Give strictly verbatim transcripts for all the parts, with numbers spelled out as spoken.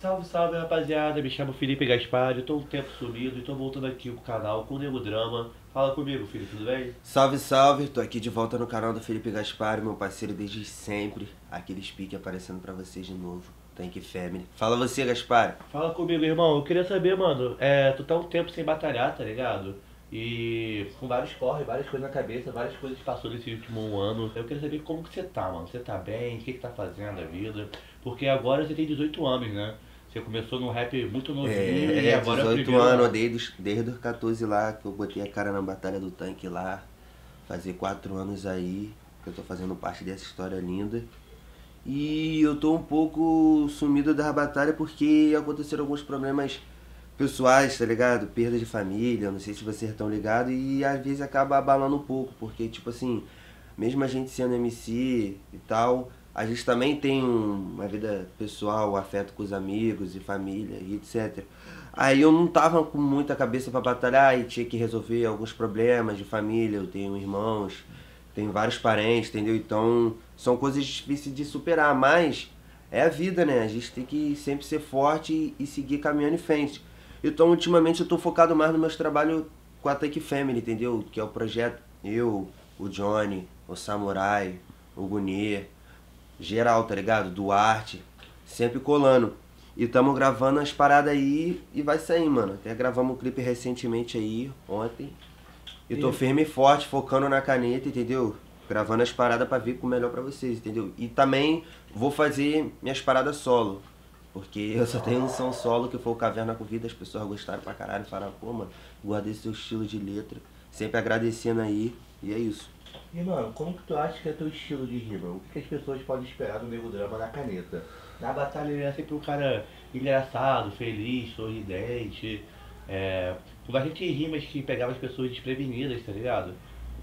Salve, salve, rapaziada. Me chamo Felipe Gaspar, eu tô um tempo sumido e tô voltando aqui pro canal com o Nego Drama. Fala comigo, filho, tudo bem? Salve, salve! Tô aqui de volta no canal do Felipe Gaspar, meu parceiro desde sempre. Aquele speak aparecendo pra vocês de novo. Tank Family. Fala você, Gaspar. Fala comigo, irmão. Eu queria saber, mano, é, tu tá um tempo sem batalhar, tá ligado? E com vários corre, várias coisas na cabeça, várias coisas que passou nesse último um ano. Eu queria saber como que você tá, mano. Você tá bem? O que que tá fazendo da vida? Porque agora você tem dezoito anos, né? Você começou no rap muito novinho e É, agora é o dezoito primeiro anos, lá. desde, desde os quatorze lá, que eu botei a cara na Batalha do Tanque lá. Fazer quatro anos aí, que eu tô fazendo parte dessa história linda. E eu tô um pouco sumido da batalha porque aconteceram alguns problemas pessoais, tá ligado? Perda de família, não sei se vocês estão ligados, e às vezes acaba abalando um pouco, porque tipo assim, mesmo a gente sendo M C e tal, a gente também tem um- uma vida pessoal, afeto com os amigos e família e etcétera. Aí eu não tava com muita cabeça pra batalhar e tinha que resolver alguns problemas de família, eu tenho irmãos, tenho vários parentes, entendeu? Então são coisas difíceis de superar, mas é a vida, né? A gente tem que sempre ser forte e seguir caminhando em frente. Então, ultimamente, eu tô focado mais no meus trabalhos com a Tech Family, entendeu? Que é o projeto eu, o Johnny, o Samurai, o Gunê, geral, tá ligado? Duarte, sempre colando. E tamo gravando as paradas aí e vai sair, mano. Até gravamos um clipe recentemente aí, ontem. E tô E, firme e forte, focando na caneta, entendeu? Gravando as paradas pra vir com o melhor pra vocês, entendeu? E também vou fazer minhas paradas solo. Porque eu só tenho um som solo que foi o Caverna com Vida, as pessoas gostaram pra caralho, falaram, pô, mano, guardei seu estilo de letra. Sempre agradecendo aí, e é isso. e, mano, como que tu acha que é teu estilo de rima? O que que as pessoas podem esperar do Nego Drama na caneta? Na batalha ele é sempre um cara engraçado, feliz, sorridente, é, com bastante rimas que pegava as pessoas desprevenidas, tá ligado?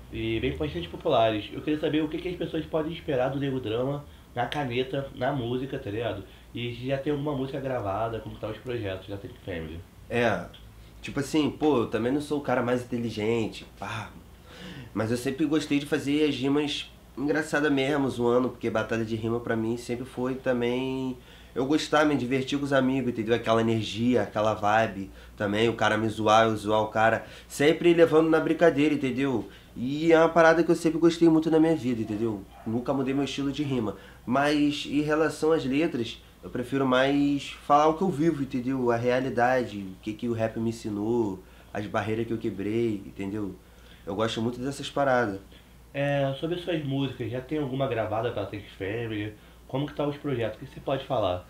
E bem bastante populares. Eu queria saber o que que as pessoas podem esperar do Nego Drama na caneta, na música, tá ligado? E se já tem alguma música gravada, como tá os projetos da Take Family. É, tipo assim, pô, eu também não sou o cara mais inteligente, pá. Mas eu sempre gostei de fazer as rimas engraçadas mesmo, zoando, porque batalha de rima pra mim sempre foi também. Eu gostar, me divertir com os amigos, entendeu? Aquela energia, aquela vibe também, o cara me zoar, eu zoar o cara. Sempre levando na brincadeira, entendeu? E é uma parada que eu sempre gostei muito na minha vida, entendeu? Nunca mudei meu estilo de rima. Mas em relação às letras, eu prefiro mais falar o que eu vivo, entendeu? A realidade, o que, que o rap me ensinou, as barreiras que eu quebrei, entendeu? Eu gosto muito dessas paradas. É, sobre as suas músicas, já tem alguma gravada pela Take Family? Como que tá os projetos? O que você pode falar?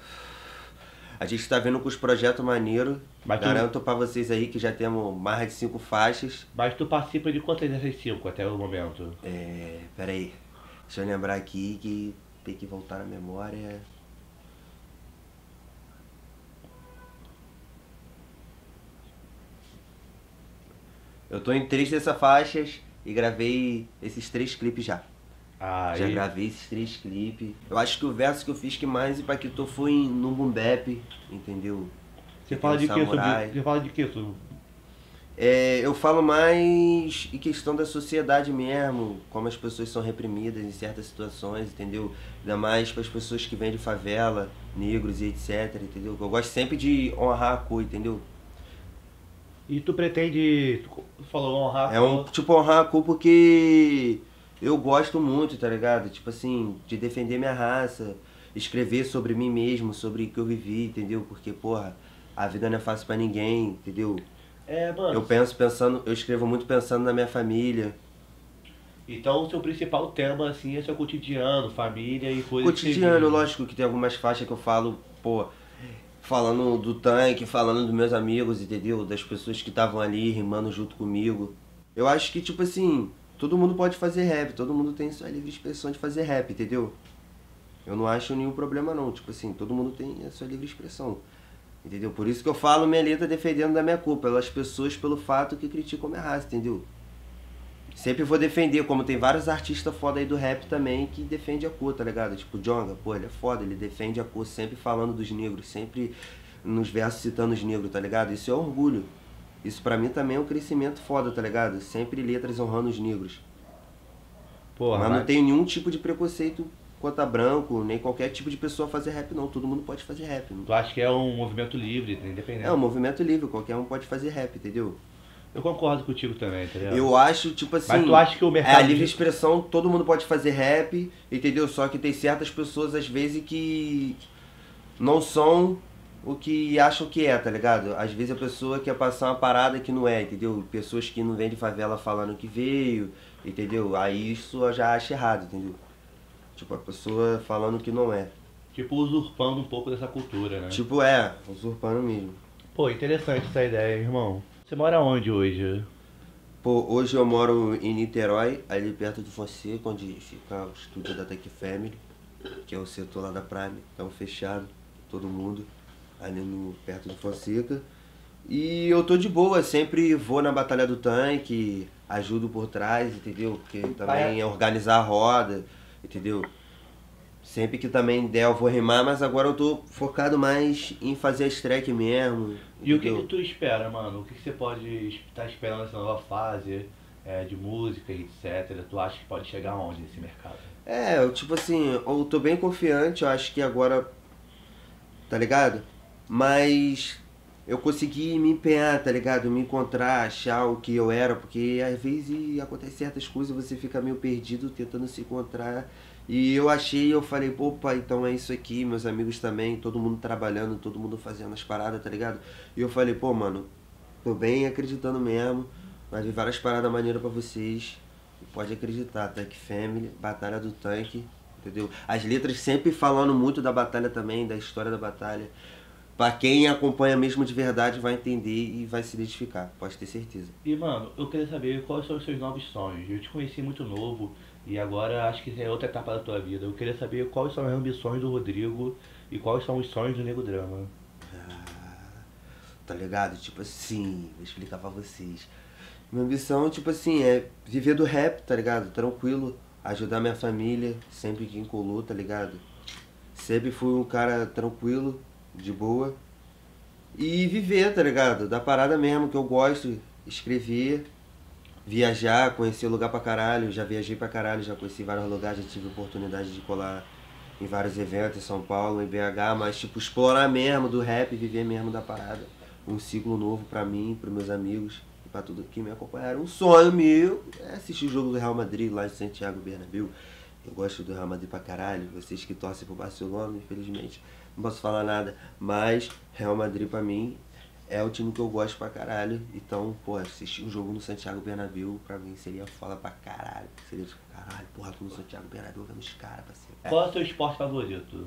A gente tá vendo com os projetos maneiros. Mas tu, Garanto pra vocês aí que já temos mais de cinco faixas. mas tu participa de quantas dessas cinco até o momento? É, pera aí. Deixa eu lembrar aqui que tem que voltar na memória. Eu tô em três dessas faixas e gravei esses três clipes já. Ah, Já e gravei esses três clipes. Eu acho que o verso que eu fiz que mais impactou foi em- no Boom Bap, entendeu? você Que tem fala o de que sobre. Samurai. Você fala de que sobre. É, eu falo mais em questão da sociedade mesmo, como as pessoas são reprimidas em certas situações, entendeu? Ainda mais para as pessoas que vêm de favela, negros e etcétera, entendeu? Eu gosto sempre de honrar a cor, entendeu? E tu pretende. Tu falou honrar, É um falou. tipo honrar a cor porque eu gosto muito, tá ligado? Tipo assim, de defender minha raça, escrever sobre mim mesmo, sobre o que eu vivi, entendeu? Porque, porra, a vida não é fácil pra ninguém, entendeu? É, mano. Eu penso pensando, eu escrevo muito pensando na minha família. Então o seu principal tema, assim, é seu cotidiano, família e coisas que você Cotidiano, vive. lógico que tem algumas faixas que eu falo, pô, falando do tanque, falando dos meus amigos, entendeu? Das pessoas que estavam ali rimando junto comigo. Eu acho que, tipo assim, todo mundo pode fazer rap, todo mundo tem sua livre expressão de fazer rap, entendeu? Eu não acho nenhum problema não, tipo assim, todo mundo tem a sua livre expressão, entendeu? Por isso que eu falo minha letra defendendo da minha cor, pelas pessoas, pelo fato que criticam minha raça, entendeu? Sempre vou defender, como tem vários artistas foda aí do rap também que defende a cor, tá ligado? Tipo o Djonga, pô, ele é foda, ele defende a cor, sempre falando dos negros, sempre nos versos citando os negros, tá ligado? Isso é orgulho. Isso pra mim também é um crescimento foda, tá ligado? Sempre letras honrando os negros. Porra, Mas não mas. tenho nenhum tipo de preconceito cota branco, nem qualquer tipo de pessoa fazer rap, não. Todo mundo pode fazer rap. Não? Tu acha que é um movimento livre, independente? É um movimento livre, qualquer um pode fazer rap, entendeu? Eu concordo contigo também, tá ligado? Eu acho, tipo assim... Mas tu acha que o mercado... É a livre expressão, todo mundo pode fazer rap, entendeu? Só que tem certas pessoas, às vezes, que não são o que acham que é, tá ligado? Às vezes a pessoa quer passar uma parada que não é, entendeu? Pessoas que não vêm de favela falando que veio, entendeu? Aí isso eu já acho errado, entendeu? Tipo, a pessoa falando que não é. Tipo, usurpando um pouco dessa cultura, né? Tipo, é, usurpando mesmo. Pô, interessante essa ideia, irmão. Você mora onde hoje? Pô, hoje eu moro em Niterói, ali perto do Fonseca, onde fica o estúdio da Tech Family, que é o setor lá da Prime, então fechado, todo mundo, ali no, perto do Fonseca. E eu tô de boa, sempre vou na Batalha do Tanque, ajudo por trás, entendeu? Porque também é organizar a roda, entendeu? Sempre que também der eu vou rimar, mas agora eu tô focado mais em fazer as track mesmo. E o que, entendeu? que tu espera, mano? O que, que você pode estar esperando nessa nova fase é, de música e etcétera? Tu acha que pode chegar aonde nesse mercado? É, eu, tipo assim, eu tô bem confiante, eu acho que agora, tá ligado? Mas eu consegui me empenhar, tá ligado? Me encontrar, achar o que eu era, porque às vezes acontece certas coisas, você fica meio perdido tentando se encontrar. E eu achei, eu falei, opa, então é isso aqui, meus amigos também, todo mundo trabalhando, todo mundo fazendo as paradas, tá ligado? E eu falei, pô, mano, tô bem acreditando mesmo, vai vir várias paradas maneiras pra vocês. Pode acreditar, Tech Family, Batalha do Tanque, entendeu? As letras sempre falando muito da batalha também, da história da batalha. Pra quem acompanha mesmo de verdade vai entender e vai se identificar, pode ter certeza. E, mano, eu queria saber quais são os seus novos sonhos. Eu te conheci muito novo e agora acho que é outra etapa da tua vida. Eu queria saber quais são as ambições do Rodrigo e quais são os sonhos do Nego Drama. Ah, tá ligado? Tipo assim, vou explicar pra vocês. Minha ambição, tipo assim, é viver do rap, tá ligado? Tranquilo, ajudar minha família, sempre que encolou, tá ligado? Sempre fui um cara tranquilo, de boa. E viver, tá ligado? Da parada mesmo que eu gosto, escrever, viajar, conhecer lugar pra caralho. Já viajei pra caralho, já conheci vários lugares, já tive oportunidade de colar em vários eventos em São Paulo, em B H, mas tipo, explorar mesmo do rap, viver mesmo da parada. Um ciclo novo pra mim, pros meus amigos e pra tudo que me acompanharam. Um sonho meu é assistir o jogo do Real Madrid lá em Santiago Bernabéu. Eu gosto do Real Madrid pra caralho, vocês que torcem pro Barcelona, infelizmente não posso falar nada, mas Real Madrid pra mim é o time que eu gosto pra caralho. Então, pô, assistir um jogo no Santiago Bernabéu pra mim seria foda pra caralho. Seria tipo, caralho, porra, tô no Santiago Bernabéu vendo os caras, parceiro. Qual é o seu esporte favorito?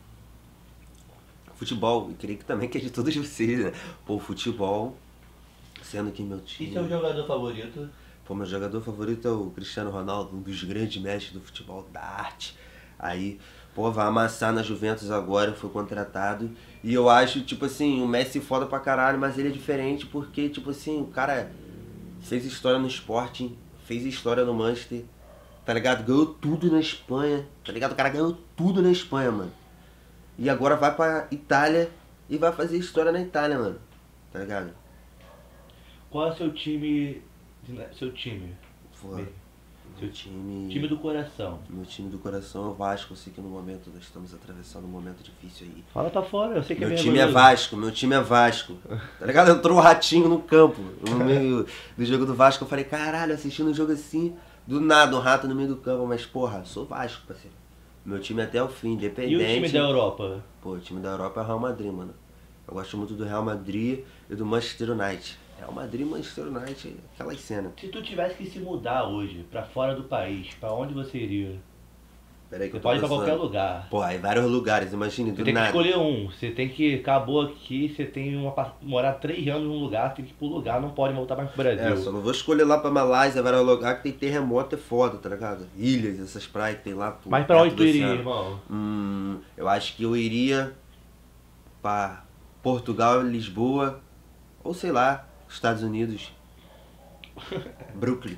Futebol, e creio que também que é de todos vocês, né? Pô, futebol, sendo que meu E time... seu jogador favorito? Pô, meu jogador favorito é o Cristiano Ronaldo, um dos grandes mestres do futebol, da arte. Aí, pô, vai amassar na Juventus agora, foi contratado. E eu acho, tipo assim, o Messi foda pra caralho, mas ele é diferente porque, tipo assim, o cara fez história no Sporting, fez história no Manchester, tá ligado? Ganhou tudo na Espanha, tá ligado? O cara ganhou tudo na Espanha, mano. E agora vai pra Itália e vai fazer história na Itália, mano. Tá ligado? Qual é o seu time... Seu time? Pô, Seu meu time... Time do coração. Meu time do coração é o Vasco. Eu sei que no momento nós estamos atravessando um momento difícil aí. Fala, tá fora, eu sei que Meu é time é Vasco, meu time é Vasco. Tá ligado? Entrou um ratinho no campo. No meio do jogo do Vasco. Eu falei, caralho, assistindo um jogo assim, do nada, um rato no meio do campo. Mas, porra, sou Vasco, parceiro. Meu time até o fim, independente. E o time da Europa? Pô, o time da Europa é o Real Madrid, mano. Eu gosto muito do Real Madrid e do Manchester United. Real Madrid e Manchester United, aquelas cenas. Se tu tivesse que se mudar hoje, pra fora do país, pra onde você iria? Peraí que Você eu tô pode ir pra pensando. qualquer lugar. Pô, aí vários lugares, imagine, Você do tem que nada. escolher um. Você tem que. Acabou aqui, você tem uma. pa- Morar três anos num lugar, tem que ir pro lugar, não pode voltar mais pro É, Brasil. só não vou escolher lá pra Malásia, vários lugares que tem terremoto, é foda, tá ligado? Ilhas, essas praias que tem lá. Por Mas pra perto onde do tu iria, oceano. irmão? Hum, eu acho que eu iria pra Portugal, Lisboa, ou sei lá, Estados Unidos, Brooklyn.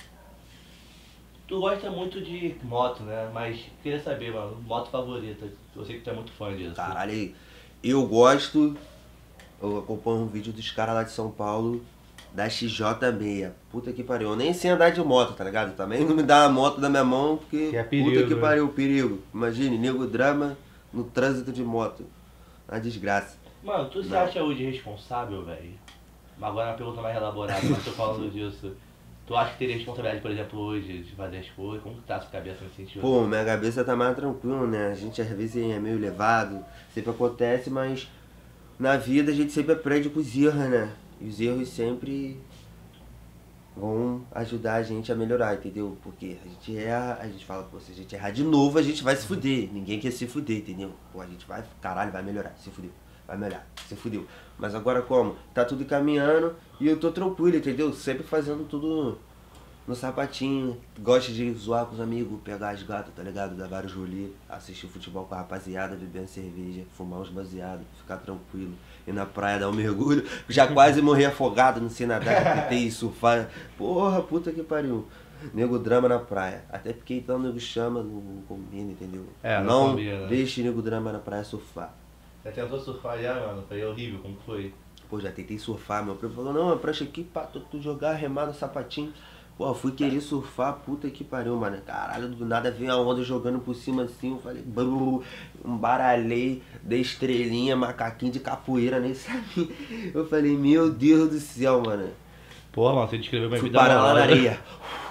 Tu gosta muito de moto, né? Mas queria saber, mano, moto favorita. Eu sei que tu é muito fã disso. Caralho, eu gosto, eu acompanho um vídeo dos caras lá de São Paulo, da X J seis. Puta que pariu. Eu nem sei andar de moto, tá ligado? Também não me dá a moto da minha mão, porque Que é perigo, puta que né? pariu, perigo. Imagine, nego drama no trânsito de moto. Uma desgraça. Mano, tu se Não. acha hoje responsável, velho? Agora é uma pergunta mais elaborada, mas tô falando disso. Tu acha que teria responsabilidade, por exemplo, hoje, de fazer as coisas? Como que tá a sua cabeça nesse sentido? Pô, minha cabeça tá mais tranquila, né? A gente às vezes é meio levado, sempre acontece, mas na vida a gente sempre aprende com os erros, né? E os erros sempre vão ajudar a gente a melhorar, entendeu? Porque a gente erra, a gente fala, pô, se a gente errar de novo, a gente vai se fuder. Ninguém quer se fuder, entendeu? Pô, a gente vai, caralho, vai melhorar, se fudeu. Vai melhorar, se fudeu. Mas agora como? Tá tudo caminhando e eu tô tranquilo, entendeu? Sempre fazendo tudo no sapatinho. Gosto de zoar com os amigos, pegar as gatas, tá ligado? Dar vários rolês, assistir futebol com a rapaziada, beber uma cerveja, fumar uns baseados, ficar tranquilo. Ir na praia dar um mergulho. Já quase morri afogado, não sei nadar, tentei ir surfar. Porra, puta que pariu. Nego drama na praia. Até porque então o nego chama, não, não combina, entendeu? É, não não combina. deixe nego drama na praia surfar. Você tentou surfar já, mano? Foi horrível, como foi? Pô, já tentei surfar, meu primo falou, não, a prancha aqui, pá, tu, tu jogar, remar no sapatinho. Pô, fui querer surfar, puta que pariu, mano. Caralho, do nada veio a onda jogando por cima assim, eu falei, blu, embaralhei, dei estrelinha, macaquinho de capoeira, nem sabia. Eu falei, meu Deus do céu, mano. Pô, mano, você descreveu minha Fui vida parar lá na amorosa. areia.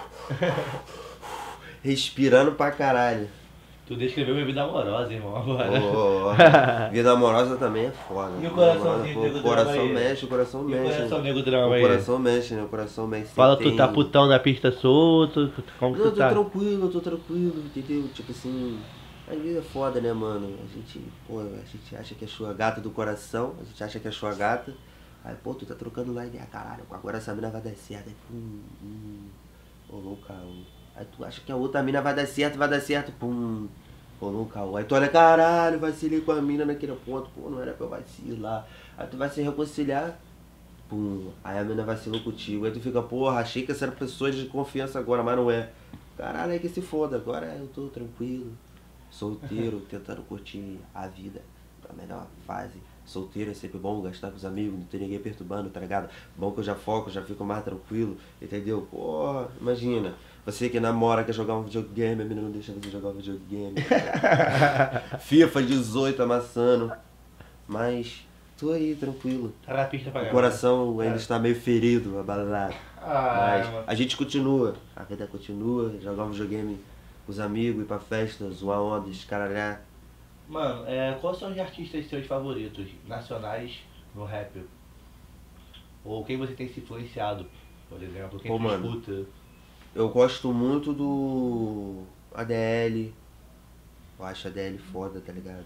Respirando pra caralho. Tu descreveu minha vida amorosa, irmão, agora. Ô, ô, ô. Vida amorosa também é foda. E o Vida coraçãozinho amorosa, nego pô, o coração drama aí? mexe, o coração E o mexe. coração nego drama O aí? coração mexe, né? O coração mexe. Fala, Você tu tá tem- putão na pista solto, como que Não, eu tu tô tá? tranquilo, eu tô tranquilo, entendeu? Tipo assim, às vezes é foda, né, mano? A gente, pô, a gente acha que é sua gata do coração, a gente acha que é sua gata. Aí, pô, tu tá trocando lá e caralho, agora essa mina vai dar certo. Aí, pum, hum, rolou o caô. Aí tu acha que a outra mina vai dar certo, vai dar certo, pum, rolou o caô. Aí tu olha, caralho, vacilei com a mina naquele ponto, pô, não era pra eu vacilar. Aí tu vai se reconciliar. Pum, aí a mina vacilou contigo, aí tu fica, porra, achei que essa era pessoa de confiança agora, mas não é. Caralho, é que se foda, agora eu tô tranquilo, solteiro, tentando curtir a vida da melhor fase. Solteiro é sempre bom, gastar com os amigos, não ter ninguém perturbando, tá ligado? Bom que eu já foco, já fico mais tranquilo, entendeu? Porra, imagina, você que namora, quer jogar um videogame, a mina não deixa você jogar um videogame. FIFA dezoito amassando, mas tô aí, tranquilo. Tá na pista pra O ganhar. coração ainda É. está meio ferido, abalado. Ah, Mas mano. a gente continua, a vida continua, jogar um videogame com os amigos, ir pra festa, zoar onda, escaralhar. Mano, é, quais são os artistas seus favoritos, nacionais, no rap? Ou quem você tem se influenciado, por exemplo, quem Pô, tu mano. escuta? Eu gosto muito do A D L, eu acho a D L foda, tá ligado?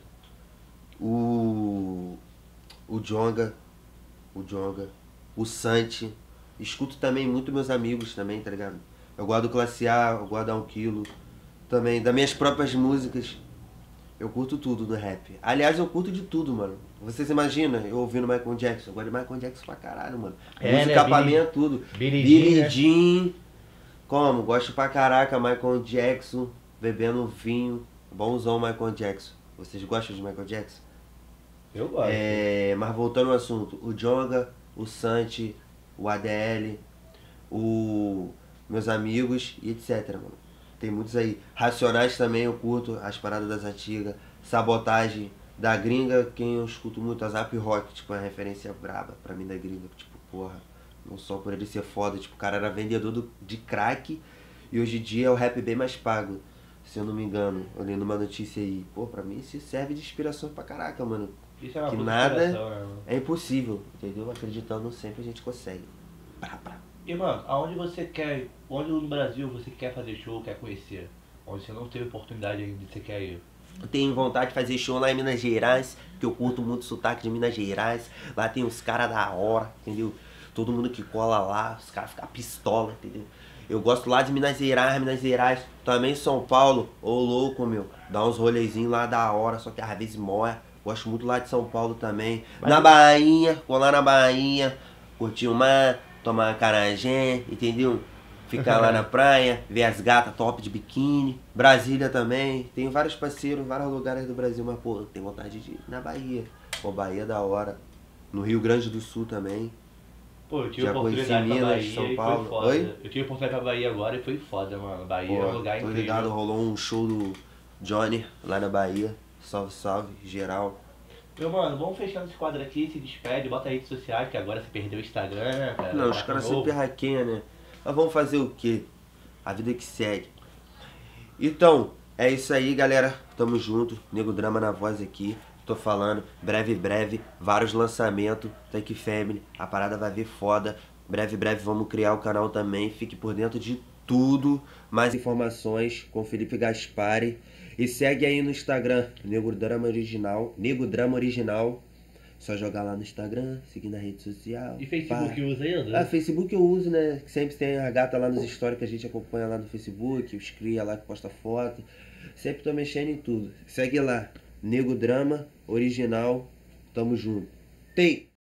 O. O Djonga, o Djonga, o Santi. Escuto também muito meus amigos também, tá ligado? Eu gosto do Classe A, eu gosto da um quilo. Também, das minhas próprias músicas. Eu curto tudo do rap. Aliás, eu curto de tudo, mano. Vocês imaginam eu ouvindo Michael Jackson? Eu gosto de Michael Jackson pra caralho, mano. É, Música né, pra Billie- mim é tudo. Billie Billie Jean, né? Jean. Como? Gosto pra caraca, Michael Jackson. Bebendo vinho. Bonzão Michael Jackson. Vocês gostam de Michael Jackson? Eu gosto. É, mas voltando ao assunto, o Djonga, o Santi, o A D L, o meus amigos e etc, mano. Tem muitos aí. Racionais também eu curto, as paradas das antigas. Sabotagem da gringa, quem eu escuto muito, a Zap Rock, tipo, é uma referência braba pra mim da gringa. Tipo, porra, não só por ele ser foda, tipo, o cara era vendedor do, de crack e hoje em dia é o rap bem mais pago. Se eu não me engano, eu li numa notícia aí. Pô, pra mim isso serve de inspiração pra caraca, mano. Isso é uma que puta nada- inspiração, né, mano? É impossível, entendeu? Acreditando sempre a gente consegue. Pra, pra. E mano, aonde você quer, onde no Brasil você quer fazer show, quer conhecer? Onde você não teve oportunidade ainda, você quer ir? Eu tenho vontade de fazer show lá em Minas Gerais, que eu curto muito o sotaque de Minas Gerais. Lá tem uns caras da hora, entendeu? Todo mundo que cola lá, os caras ficam pistola, entendeu? Eu gosto lá de Minas Gerais, Minas Gerais. Também São Paulo, ô louco, meu. Dá uns rolezinhos lá da hora, só que às vezes morre. Gosto muito lá de São Paulo também. Mas- Na Bahia, colar na Bahia, curtir o mar, tomar uma carajé, entendeu? Ficar lá na praia, ver as gatas top de biquíni. Brasília também. Tenho vários parceiros em vários lugares do Brasil, mas pô, tenho vontade de ir na Bahia. Pô, Bahia é da hora. No Rio Grande do Sul também. Pô, eu tive Já conheci oportunidade pra Minas, Bahia São e Paulo. foi foda. Oi? Eu tive oportunidade pra Bahia agora e foi foda, mano. Bahia é um Pô, lugar tô incrível. ligado, rolou um show do Johnny lá na Bahia. Salve, salve, geral. Meu mano, vamos fechando esse quadro aqui, se despede, bota redes sociais, que agora você perdeu o Instagram, né, cara? Não, Tá os com caras novo. sempre hackeiam, né? Mas vamos fazer o quê? A vida que segue. Então, é isso aí, galera. Tamo junto. Nego Drama na voz aqui. Tô falando, breve, breve, vários lançamentos. Tank Family, a parada vai vir foda. Breve, breve, vamos criar o canal também. Fique por dentro de tudo. Mais informações com Felipe Gaspari. E segue aí no Instagram, Nego Drama Original. Nego Drama Original. Só jogar lá no Instagram, seguir na rede social. E Facebook pá. usa ainda? Ah, Facebook eu uso, né? Sempre tem a gata lá nos stories que a gente acompanha lá no Facebook, os cria lá que posta foto. Sempre tô mexendo em tudo. Segue lá, Nego Drama Original. Tamo junto. Tem!